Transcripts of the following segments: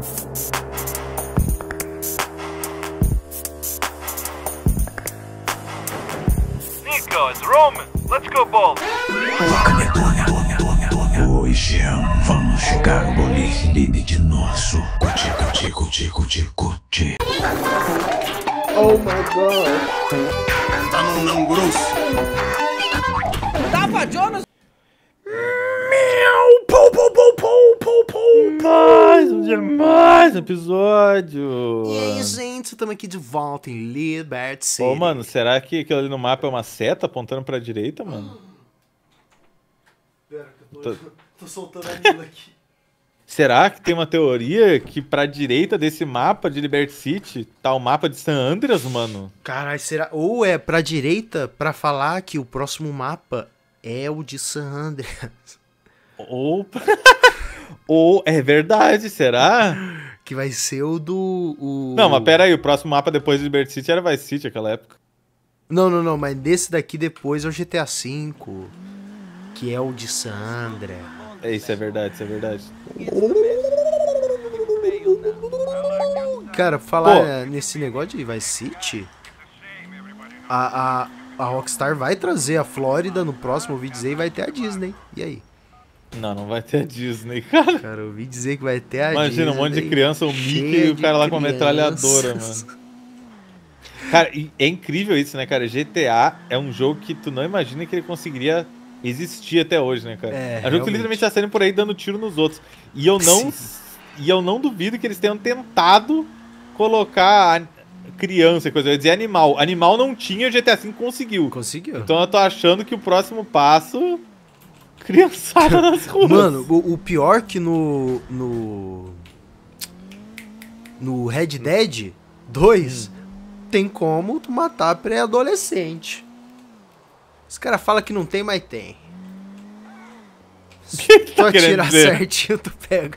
Nico, it's Roman. Let's go ball. Hoje vamos jogar boliche de nosso. Cuti. Oh my god. Tá num grosso. Tapa, Jonas! Mais um episódio. E aí, gente, estamos aqui de volta em Liberty City. Ô, mano, será que aquilo ali no mapa é uma seta apontando pra direita, mano? Pera, que eu tô soltando a Nila aqui. Será que tem uma teoria que pra direita desse mapa de Liberty City tá o mapa de San Andreas, mano? Caralho, será? Ou é pra direita pra falar que o próximo mapa é o de San Andreas? Ou é verdade, será? Que vai ser o do... Não, mas pera aí, o próximo mapa depois de Liberty City era Vice City naquela época. Não, mas desse daqui depois é o GTA V, que é o de San Andreas. Isso é verdade, isso é verdade. Cara, falar nesse negócio de Vice City, a Rockstar vai trazer a Flórida no próximo, ouvi dizer, e vai ter a Disney. E aí? Não vai ter a Disney, cara. Cara, eu ouvi dizer que vai ter a Imagina, Disney. um monte de criança, o Mickey e o cara lá com uma metralhadora, mano. Cara, e é incrível isso, né, cara? GTA é um jogo que tu não imagina que ele conseguiria existir até hoje, né, cara? É um jogo que literalmente tá saindo por aí dando tiro nos outros. E eu não duvido que eles tenham tentado colocar criança e coisa. Eu ia dizer animal. Animal não tinha, o GTA V conseguiu. Conseguiu. Então eu tô achando que o próximo passo... Criançada nas ruas. Mano, o pior que no Red Dead 2 tem como tu matar pré-adolescente. Os caras falam que não tem, mas tem. Que tu tá só tirar certinho, tu pega.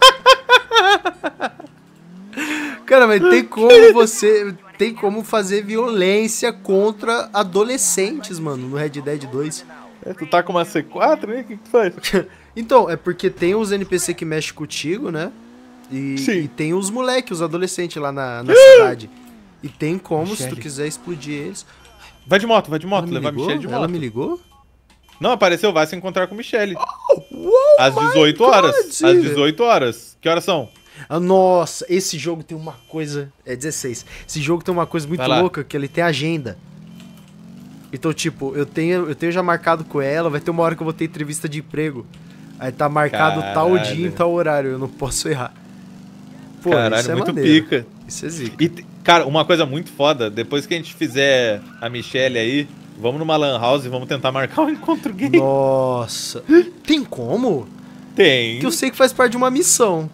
Cara, mas tem como fazer violência contra adolescentes, mano, no Red Dead 2. Tu tá com uma C4, né? O que tu faz? Então, é porque tem os NPC que mexem contigo, né? E tem os moleques, os adolescentes lá na cidade. E tem como, Michele, se tu quiser explodir eles. Vai de moto, levar a Michelle de moto. Ela me ligou? Não, apareceu, vai se encontrar com Michelle. Às 18 horas. Às 18 horas. Que horas são? Nossa, esse jogo tem uma coisa... É 16. Esse jogo tem uma coisa muito louca, que ele tem agenda. Então, tipo, eu tenho já marcado com ela, vai ter uma hora que eu vou ter entrevista de emprego. Aí tá marcado tal dia em tal horário, eu não posso errar. Pô, caralho, isso é muito maneiro. pica. Isso é zica. E, cara, uma coisa muito foda, depois que a gente fizer a Michelle aí, vamos numa lan house e vamos tentar marcar um encontro gay. Nossa. Tem como? Tem. Que eu sei que faz parte de uma missão.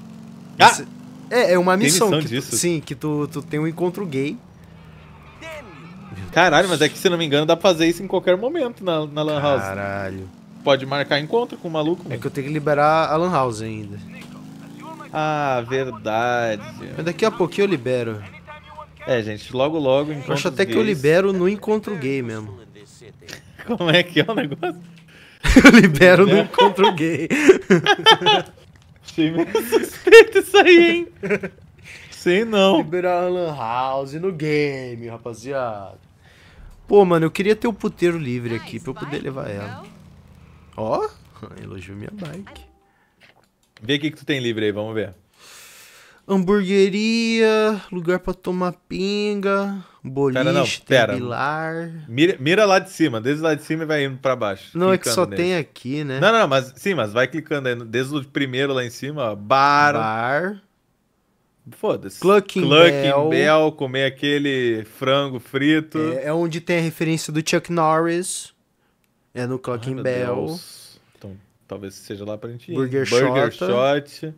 É uma missão. Tem missão disso? Sim, que tu tem um encontro gay. Caralho, mas é que, se não me engano, dá pra fazer isso em qualquer momento na lan house. Caralho. Pode marcar encontro com o maluco, mano. É que eu tenho que liberar a lan house ainda. Ah, verdade. Mas daqui a pouquinho eu libero. É, gente, logo eu acho até gays. Que eu libero no encontro gay mesmo. Como é que é o negócio? Eu libero no encontro gay. Achei meio suspeito isso aí, hein? Sei não. Liberar a lan house no game, rapaziada. Pô, mano, eu queria ter o puteiro livre aqui pra eu poder levar ela. Ó, elogio minha bike. Vê o que tu tem livre aí, vamos ver. Hamburgueria, lugar pra tomar pinga, boliche, bilar. Mira lá de cima, desde lá de cima e vai indo pra baixo. Não, é que só tem aqui, né? Não, mas vai clicando aí, desde o primeiro lá em cima, ó. Bar. Foda-se. Clucking Bell, comer aquele frango frito. É onde tem a referência do Chuck Norris. É no Clucking Bell. Deus. Então, talvez seja lá pra gente ir. Burger Shot.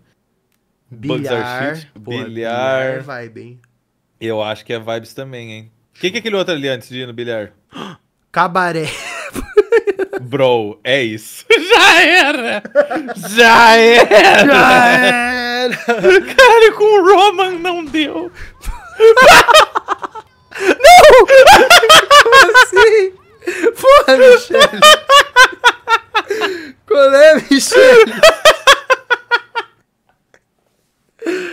Bilhar. Vibe, hein? Eu acho que é vibes também, hein? O que é aquele outro ali antes de ir no bilhar? Cabaré. Bro, é isso. Já era! Já era! Cara, com o Roman não deu. Não! Como assim? Porra, Michelle! Qual é, Michelle?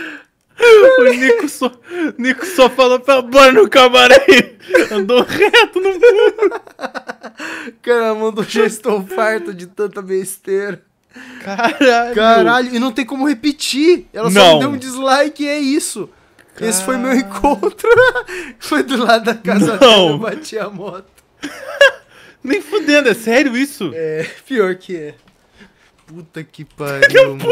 Nico só falou pra bora no cabaré. Andou reto no muro. Cara, mandou já estou farto de tanta besteira. Caralho. E não tem como repetir. Ela só Não. me deu um dislike e é isso. Esse foi meu encontro. Foi do lado da casa dela, eu bati a moto. Nem fudendo, é sério isso? É, pior que é. Puta que pariu, mano.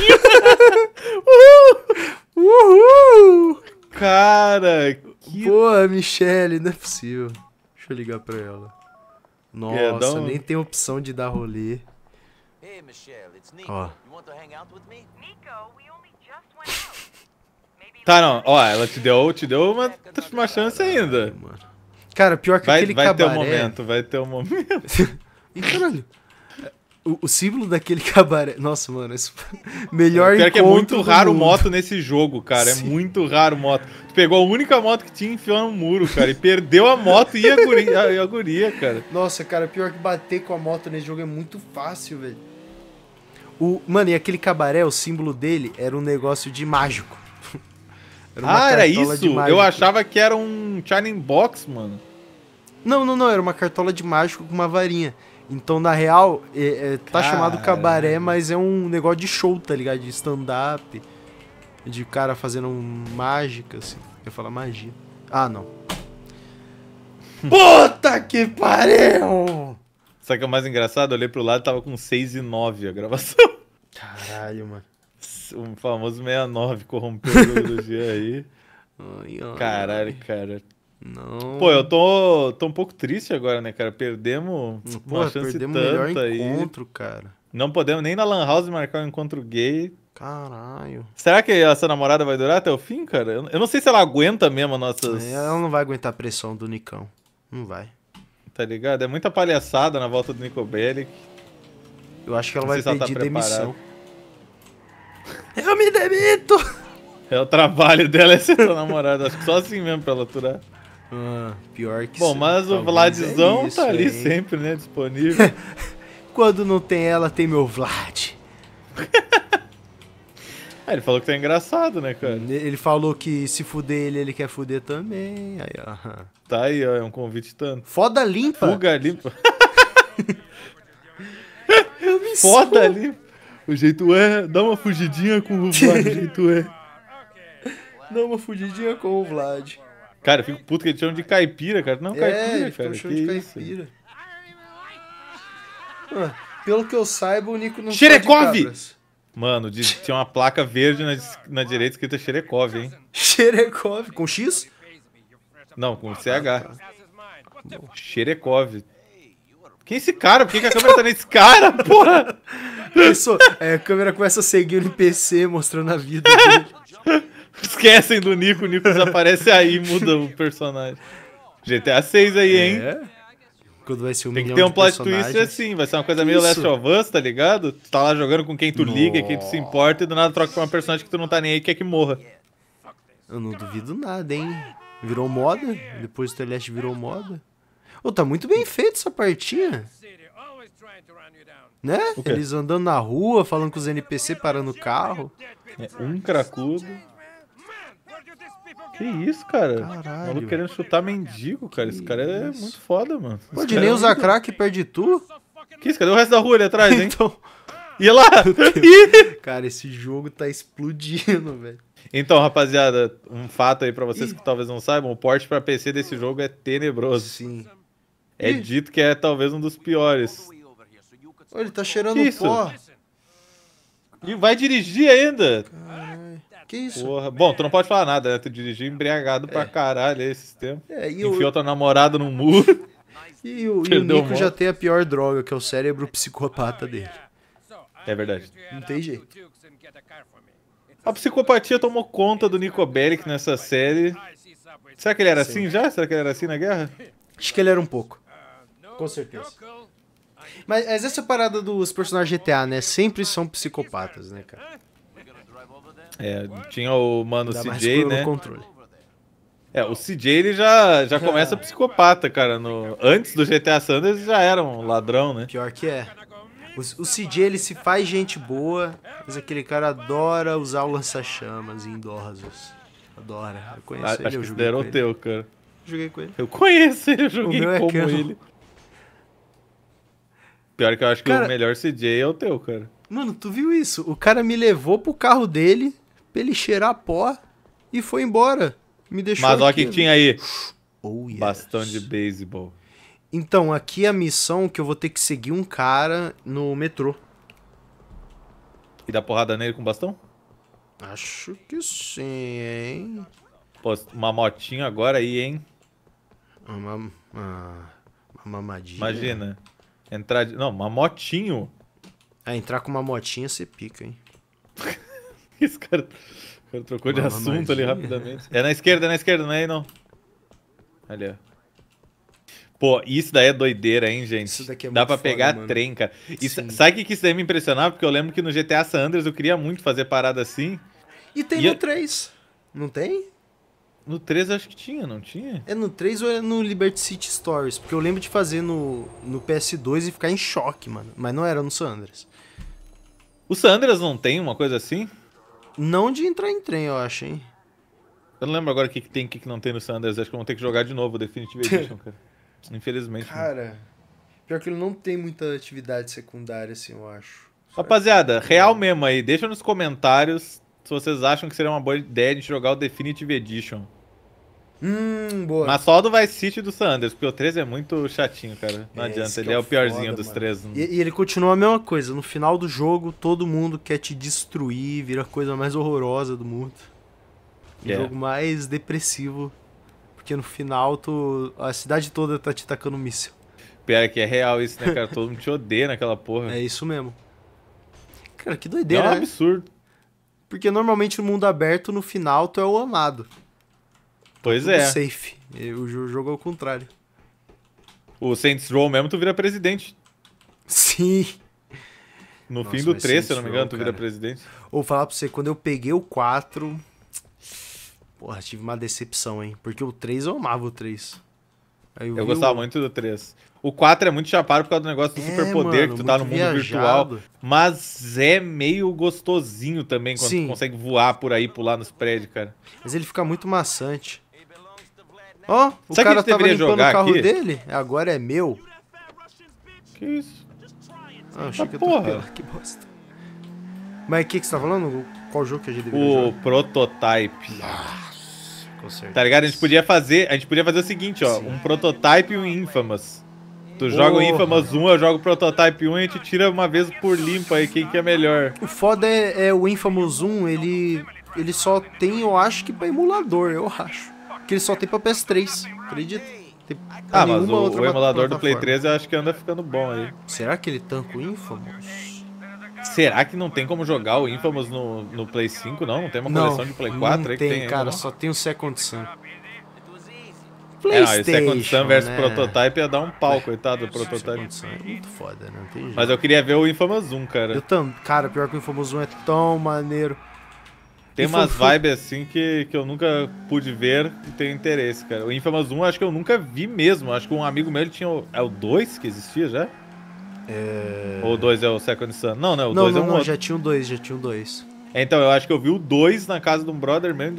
Uhul! Cara, que... Pô, a Michelle, não é possível. Deixa eu ligar pra ela. Nossa, nem tem opção de dar rolê. Hey, Michelle, it's Nico. Ó. You want to hang out with me? Nico, we only just went out. Maybe Tá, não. Ó, ela te deu uma chance ainda. Mano. Cara, pior que aquele Vai ter cabaré... vai ter um momento. Ih, caralho. O símbolo daquele cabaré... Nossa, mano, esse melhor Pior encontro que é muito do raro mundo. moto nesse jogo, cara. Sim. É muito raro moto. Tu pegou a única moto que tinha, enfiou no muro, cara. E perdeu a moto e a guria, cara. Nossa, cara, pior que bater com a moto nesse jogo é muito fácil, velho. Mano, e aquele cabaré, o símbolo dele era um negócio de mágico. Era uma Era cartola de isso? mágico. Eu achava que era um Shining Box, mano. Não, era uma cartola de mágico com uma varinha. Então, na real, tá chamado cabaré, mas é um negócio de show, tá ligado? De stand-up, de cara fazendo mágica, assim. Eu ia falar magia. Ah, não. Puta que pariu! Sabe o que é o mais engraçado? Eu olhei pro lado e tava com 6:09 a gravação. Caralho, mano. O famoso 69 corrompeu o jogo do dia aí. Ai. Caralho, cara. Não. Pô, eu tô um pouco triste agora, né, cara? Perdemos uma chance perdemos o melhor tanta aí. encontro, cara. Não podemos nem na Lan House marcar um encontro gay. Caralho. Será que essa namorada vai durar até o fim, cara? Eu não sei se ela aguenta mesmo as nossas... Ela não vai aguentar a pressão do Nicão. Não vai. Tá ligado? É muita palhaçada na volta do Nico Bellic. Eu acho que ela Não vai sei se ela tá pedir demissão. preparada. Eu me demito! É o trabalho dela, é ser tua namorada. Acho que só assim mesmo pra ela aturar. Pior que Bom, sim. mas o Talvez Vladzão é isso, tá ali hein? sempre, né? Disponível. Quando não tem ela, tem meu Vlad. Ele falou que tá engraçado, né, cara? Ele falou que se fuder ele quer fuder também. Aí, ó. Tá aí, ó. É um convite tanto. Foda limpa. Fuga limpa. Eu me Foda limpa. O jeito é. Dá uma fugidinha com o Vlad. O jeito é. Dá uma fugidinha com o Vlad. Cara, eu fico puto que eles chamam de caipira, cara. Não caipira, ele cara. ficou chamando Que de isso? caipira. Pelo que eu saiba, o Nico não Xerekov! tá de cabras. Mano, tinha uma placa verde na direita escrita Xerekov, hein? Xerekov, com X? Não, com CH. Xerekov. Quem é esse cara? Por que a câmera tá nesse cara, porra? A câmera começa a seguir o NPC mostrando a vida dele. Esquecem do Nico, o Nico desaparece aí e muda o personagem. GTA 6 aí, hein? Quando vai ser Tem que ter um plot twist assim, vai ser uma coisa meio Last of Us, tá ligado? Tu tá lá jogando com quem tu liga, quem tu se importa, e do nada troca pra uma personagem que tu não tá nem aí e quer que morra. Eu não duvido nada, hein? Virou moda? Depois do Celeste virou moda? Ô, tá muito bem feito essa partinha. Né? O quê? Eles andando na rua, falando com os NPC, parando o carro. É um cracudo. Que isso, cara? Caralho. O maluco querendo chutar mendigo, cara. Esse cara é muito foda, mano. Esse Pode cara nem é usar muito- crack perto de tu? Que isso? Cadê o resto da rua ali atrás, hein? Então, E lá? cara, esse jogo tá explodindo, velho. Então, rapaziada, um fato aí pra vocês que talvez não saibam, o port pra PC desse jogo é tenebroso. Sim. É dito que é talvez um dos piores. Olha, ele tá cheirando Que isso? pó. E vai dirigir ainda? Que isso? Porra. Bom, tu não pode falar nada, né? Tu dirigiu embriagado pra caralho aí esses tempos. Enfiou tua namorada no muro. E o Perdeu Nico a já moto. tem a pior droga, que é o cérebro psicopata dele. É verdade. Não tem jeito. A psicopatia tomou conta do Nico Bellic nessa série. Será que ele era assim já? Será que ele era assim na guerra? Acho que ele era um pouco. Com certeza. Mas essa parada dos personagens GTA, né? Sempre são psicopatas, né, cara? É, tinha o mano Ainda mais CJ, no né? controle. É, o CJ ele já começa psicopata, cara. Antes do GTA Sanders já era um ladrão, né? Pior que é. O CJ, ele se faz gente boa, mas aquele cara adora usar o lança-chamas em idosos. Adora. Eu conheço Acho ele, que eu esse joguei era com o ele. teu, cara. Joguei com ele. Eu conheço ele, eu joguei meu é como Canon. ele. Pior que eu acho que Cara- o melhor CJ é o teu, cara. Mano, tu viu isso? O cara me levou pro carro dele pra ele cheirar pó e foi embora. Me deixou Mas olha o aqui. que tinha aí. Oh, yes. Bastão de beisebol. Então, aqui é a missão que eu vou ter que seguir um cara no metrô. E dá porrada nele com bastão? Acho que sim, hein? Pô, uma motinha agora aí, hein? Uma mamadinha. Imagina. Entrar de... Não, uma motinho. Ah, entrar com uma motinha você pica, hein? Esse cara, o cara trocou de Uma assunto ali mamadinha. rapidamente. É na esquerda, não é aí não. Ali, ó. Pô, isso daí é doideira, hein, gente? Isso daqui é Dá muito pra foda, pegar mano. trem, cara. E Sim. sabe o que isso daí me impressionava? Porque eu lembro que no GTA San Andreas eu queria muito fazer parada assim. E tem E no 3. Não tem? No 3 eu acho que tinha, não tinha? É no 3 ou é no Liberty City Stories? Porque eu lembro de fazer no PS2 e ficar em choque, mano. Mas não era no San Andreas. O San Andreas não tem uma coisa assim? Não de entrar em trem, eu acho, hein? Eu não lembro agora o que tem e o que não tem no San Andreas. Acho que eu vou ter que jogar de novo o Definitive Edition, cara. Infelizmente. Né? Cara, pior que ele não tem muita atividade secundária, assim, eu acho. Rapaziada, real mesmo aí. Deixa nos comentários se vocês acham que seria uma boa ideia a gente jogar o Definitive Edition. Boa. Mas só do Vice City e do San Andreas, porque o 3 é muito chatinho, cara. Não adianta, esse que ele é o piorzinho foda, dos mano. três. E ele continua a mesma coisa. No final do jogo, todo mundo quer te destruir, vira a coisa mais horrorosa do mundo. O Yeah. jogo mais depressivo. Porque no final, a cidade toda tá te tacando um míssil. Pior que é real isso, né, cara? Todo mundo te odeia naquela porra. É isso mesmo. Cara, que É doideira, um né? absurdo. Porque normalmente no mundo aberto, no final, tu é o amado. Pois Tudo é. safe. E o jogo é o contrário. O Saints Row mesmo, tu vira presidente. Sim. No Nossa, fim do mas 3, se eu não Saints me engano, Row, tu vira cara. presidente. Vou falar pra você, quando eu peguei o 4... Porra, tive uma decepção, hein? Porque o 3 eu amava o 3. Aí Eu vi gostava muito do 3. O 4 é muito chapado por causa do negócio do superpoder, mano, que tu tá no muito mundo virtual. viajado. Mas é meio gostosinho também quando Sim. tu consegue voar por aí, pular nos prédios, cara. Mas ele fica muito maçante. Ó, o Sabe que cara a gente tava deveria limpando jogar o carro aqui? dele, agora é meu. Que isso? Ah, achei Ah, que eu porra. tô... Que bosta. Mas o que você tá falando? Qual jogo que a gente deveria O jogar? Prototype. Com certeza. Tá ligado? A gente podia fazer o seguinte, ó. Sim. Um Prototype e um Infamous. Tu joga o Porra. Infamous 1, eu jogo o Prototype 1 e a gente tira uma vez por limpo aí quem que é melhor. O foda é o Infamous 1, ele só tem, eu acho que pra emulador, eu acho. Que ele só tem pra PS3, acredita? Tem pra Ah, mas nenhuma outra o emulador do Play plataforma. 3 eu acho que anda ficando bom aí. Será que ele tanca o Infamous? Será que não tem como jogar o Infamous no Play 5, não? Não tem uma coleção de Play 4 não aí que tem, tem ainda, cara, não? só tem o Second Sun. É, não, esse Second Sun versus né? Prototype ia dar um pau, coitado do Prototype. Second Sun é muito foda, né? Não tem jeito. Mas eu queria ver o Infamous 1, cara. Cara, pior que o Infamous 1 é tão maneiro. Tem E umas foi- vibes assim que eu nunca pude ver e tenho interesse, cara. O Infamous 1 acho que eu nunca vi mesmo. Acho que um amigo meu ele tinha o... É o 2 que existia já? Ou o 2 é o Second Sun? Não, né? O 2 é um outro. já tinha o 2, já tinha o 2. Então, eu acho que eu vi o 2 na casa de um brother meu em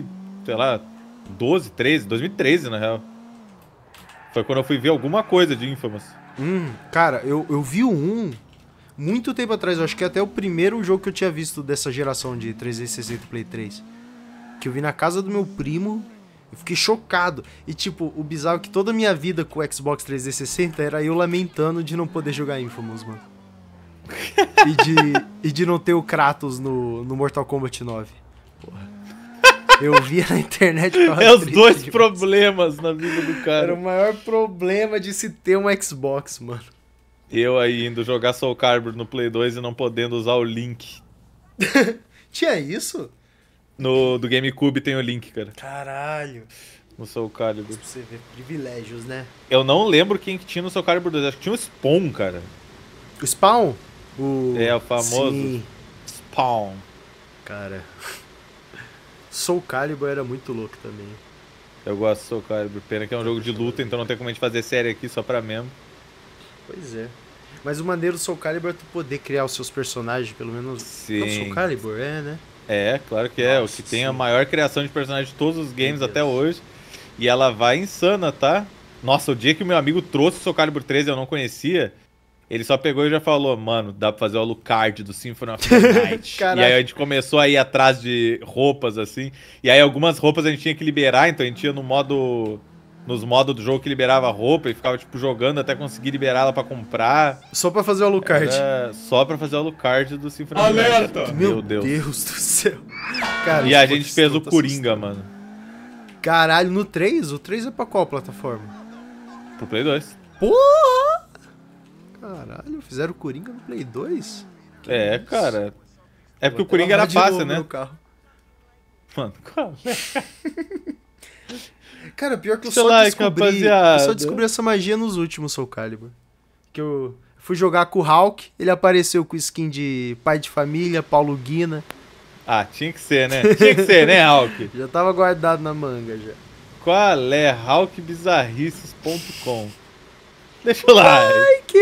2013, na real. Foi quando eu fui ver alguma coisa de Infamous. Cara, eu vi o 1 muito tempo atrás. Eu acho que até o primeiro jogo que eu tinha visto dessa geração de 360 e Play 3. Que eu vi na casa do meu primo. Eu fiquei chocado. E tipo, o bizarro é que toda a minha vida com o Xbox 360 era eu lamentando de não poder jogar Infamous, mano. e de não ter o Kratos no Mortal Kombat 9. Porra. Eu via na internet. É os dois problemas na vida do Era cara. o maior problema de se ter um Xbox, mano. Eu aí indo jogar Soul Calibur no Play 2 e não podendo usar o Link. Tinha isso? Do GameCube tem o Link, cara. Caralho. No Soul Calibur. Pra você ver, privilégios, né? Eu não lembro quem que tinha no Soul Calibur 2. Acho que tinha o Spawn, cara. O Spawn? É, o famoso. Sim, Spawn. cara. Soul Calibur era muito louco também. Eu gosto do Soul Calibur. Pena que é um jogo de luta, então não tem como a gente fazer série aqui só pra mesmo. Pois é. Mas o maneiro do Soul Calibur é tu poder criar os seus personagens, pelo menos... Sim. É o Soul Calibur, né? É, claro que é. O que tem a maior criação de personagens de todos os games até hoje. E ela vai insana, tá? Nossa, o dia que o meu amigo trouxe o Soul Calibur 13 eu não conhecia, ele só pegou e já falou, mano, dá pra fazer o Alucard do Symphony of the Night. E aí a gente começou a ir atrás de roupas, assim. E aí algumas roupas a gente tinha que liberar, então a gente ia no modo... Nos modos do jogo que liberava roupa e ficava, tipo, jogando até conseguir liberar ela pra comprar. Só pra fazer o Alucard. Só pra fazer o Alucard do Symphony of the Night. Meu Deus do céu. Cara, e a gente fez o Coringa, mano. Caralho, no 3? O 3 é pra qual plataforma? Pro Play 2. Porra! Caralho, fizeram o Coringa no Play 2? É, cara. É porque o Coringa era fácil, né? Mano, qual é? Cara, pior que eu só descobri essa magia nos últimos Soul Calibur. Que eu fui jogar com o Hulk, ele apareceu com skin de pai de família, Paulo Guina. Ah, tinha que ser, né? Tinha que ser, né, Hulk? Já tava guardado na manga, já. Qual é? Hulkbizarrices.com. Deixa o like.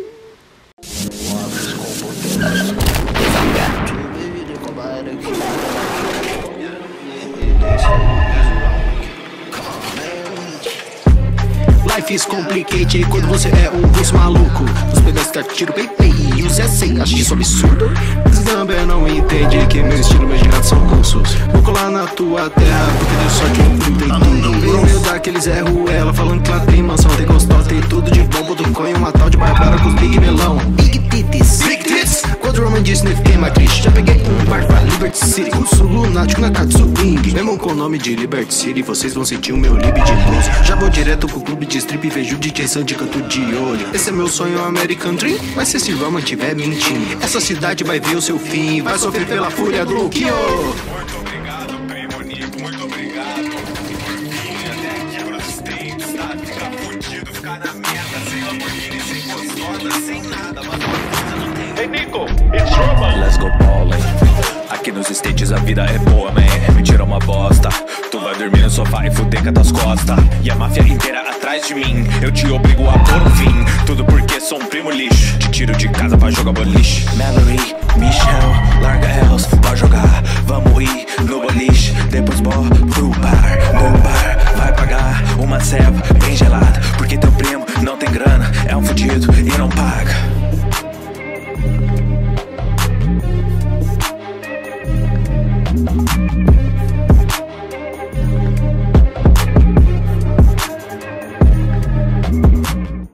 Life is complicated quando você é um russo maluco. Os pedaços tá tiro peipei e os essay, acho isso absurdo. Você também não entende que meu estilo e meus girados são russos. Vou colar na tua terra porque deu sorte no 31. Veio meio daqueles Zé Ruela falando que lá tem mansão, tem gostosa, tem tudo de bom. Botou coin uma tal de barbara com os big melão. Big titties, big tits. Quando o Roman disse, nem fiquei mais triste. Já peguei um bar pra Liberty City. Russo lunático na Katsu Ing. Mesmo com o nome de Liberty City, vocês vão sentir o meu lib de blues. Já vou direto pro clube de strip e vejo DJ Sandy canto de olho. Esse é meu sonho American Dream, mas se esse Roman tiver mentindo, essa cidade vai ver o seu fim, vai sofrer pela fúria do Luquinho. Muito obrigado, primo Nico, muito obrigado. Até aqui pros states, tá? Ficar fudido, ficar na merda, sem Lamborghini, sem gostosa, sem nada, mas não tem. Hey Nico, it's Roman. Let's go ballin'. Aqui nos States a vida é boa, man. Me tira uma bosta. Tu vai dormir no sofá e fuder com as tuas costas. E a máfia inteira atrás de mim. Eu te obrigo a pôr um fim. Tudo porque sou um primo lixo. Te tiro de casa pra jogar boliche. Mallory, Michelle, larga elas pra jogar. Vamos ir no boliche. Depois bora pro bar. No bar vai pagar uma ceva bem gelada. Porque teu primo não tem grana, é um fudido e não paga.